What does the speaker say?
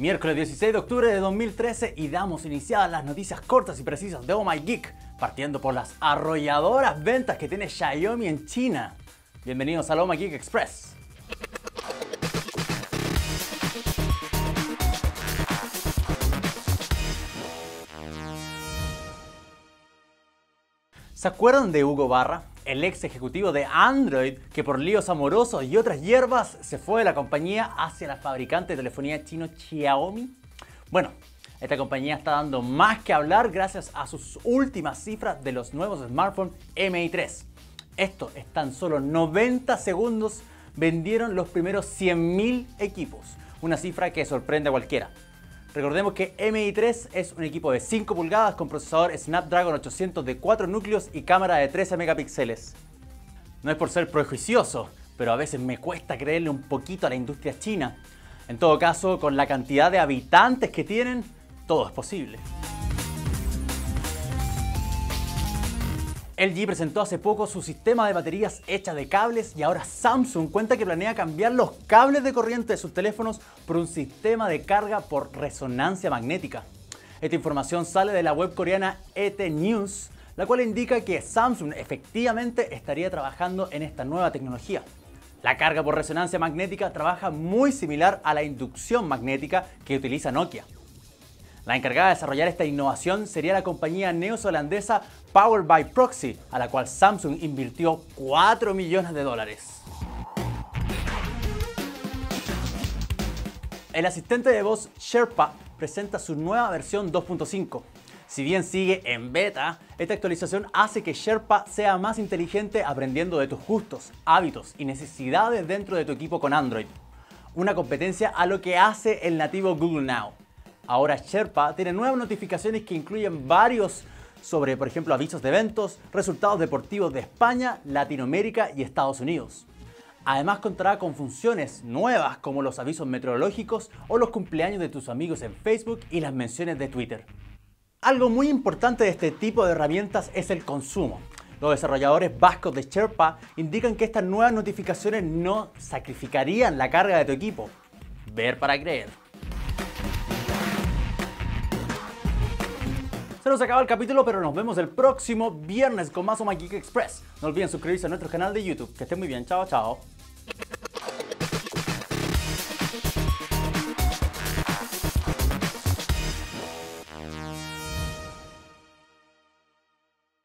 Miércoles 16 de octubre de 2013 y damos iniciadas las noticias cortas y precisas de Oh My Geek, partiendo por las arrolladoras ventas que tiene Xiaomi en China. Bienvenidos al Oh My Geek Express. ¿Se acuerdan de Hugo Barra, el ex ejecutivo de Android que por líos amorosos y otras hierbas se fue de la compañía hacia la fabricante de telefonía chino Xiaomi? Bueno, esta compañía está dando más que hablar gracias a sus últimas cifras de los nuevos smartphones MI 3. Esto es tan solo 90 segundos vendieron los primeros 100.000 equipos, una cifra que sorprende a cualquiera. Recordemos que MI 3 es un equipo de 5 pulgadas con procesador Snapdragon 800 de 4 núcleos y cámara de 13 megapíxeles. No es por ser prejuicioso, pero a veces me cuesta creerle un poquito a la industria china. En todo caso, con la cantidad de habitantes que tienen, todo es posible. LG presentó hace poco su sistema de baterías hecha de cables y ahora Samsung cuenta que planea cambiar los cables de corriente de sus teléfonos por un sistema de carga por resonancia magnética. Esta información sale de la web coreana ET News, la cual indica que Samsung efectivamente estaría trabajando en esta nueva tecnología. La carga por resonancia magnética trabaja muy similar a la inducción magnética que utiliza Nokia. La encargada de desarrollar esta innovación sería la compañía neozelandesa Power by Proxy, a la cual Samsung invirtió $4 millones. El asistente de voz Sherpa presenta su nueva versión 2.5. Si bien sigue en beta, esta actualización hace que Sherpa sea más inteligente aprendiendo de tus gustos, hábitos y necesidades dentro de tu equipo con Android. Una competencia a lo que hace el nativo Google Now. Ahora Sherpa tiene nuevas notificaciones que incluyen varios sobre, por ejemplo, avisos de eventos, resultados deportivos de España, Latinoamérica y Estados Unidos. Además contará con funciones nuevas como los avisos meteorológicos o los cumpleaños de tus amigos en Facebook y las menciones de Twitter. Algo muy importante de este tipo de herramientas es el consumo. Los desarrolladores vascos de Sherpa indican que estas nuevas notificaciones no sacrificarían la carga de tu equipo. Ver para creer. Se nos acaba el capítulo, pero nos vemos el próximo viernes con más Oh My Geek Express. No olviden suscribirse a nuestro canal de YouTube. Que estén muy bien. Chao, chao.